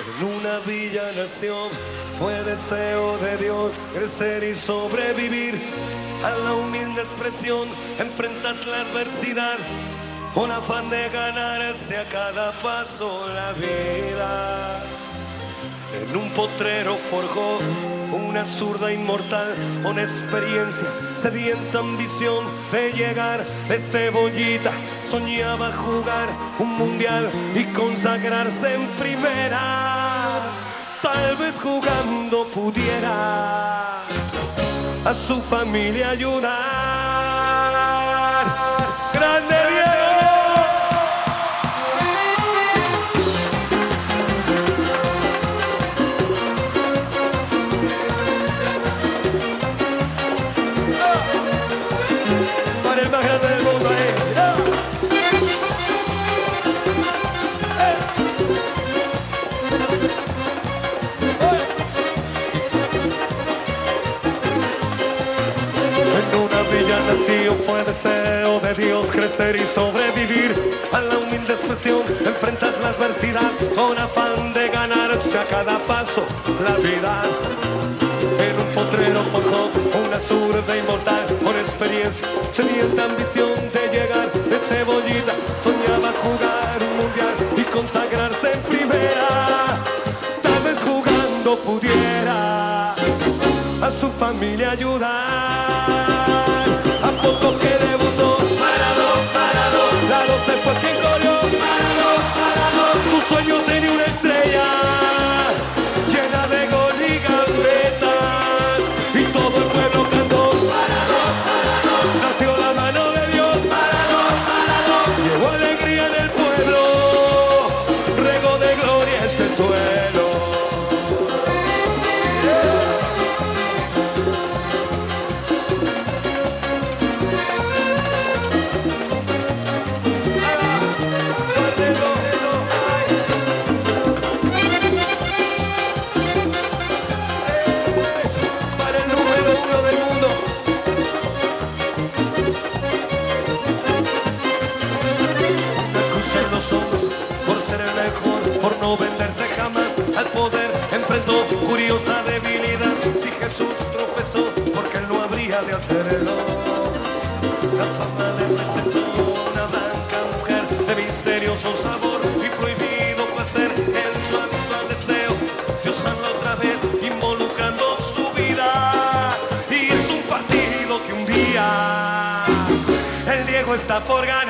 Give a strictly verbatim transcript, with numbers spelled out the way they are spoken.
En una villa nació, fue deseo de Dios crecer y sobrevivir a la humilde expresión, enfrentar la adversidad, con afán de ganarse a cada paso la vida. En un potrero forjó una zurda inmortal, con experiencia, sedienta ambición de llegar de cebollita. Soñaba jugar un mundial y consagrarse en primera. Tal vez jugando pudiera a su familia ayudar. ¡Grande Diego! Para el más grande del mundo, eh. Nació, fue deseo de Dios crecer y sobrevivir a la humilde expresión, enfrentar la adversidad con afán de ganarse a cada paso la vida. En un potrero forjó una zurda inmortal, con experiencia, sedienta ambición de llegar de cebollita. Soñaba jugar un mundial y consagrarse en primera. Tal vez jugando pudiera a su familia ayudar. A poco que debutó, parado, parado, la doce fue quien corrió, parado, parado. Su sueño tenía una estrella llena de gol y gambetas, y todo el pueblo cantó, parado, parado. Nació la mano de Dios, parado, parado. Llevó alegría en el pueblo, regó de gloria este suelo. Por no venderse jamás al poder, enfrentó curiosa debilidad. Si Jesús tropezó, porque él no habría de hacerlo. La fama le presentó una blanca mujer de misterioso sabor y prohibido placer en su habitual deseo. Dios anda otra vez involucrando su vida, y es un partido que un día el Diego está por ganar.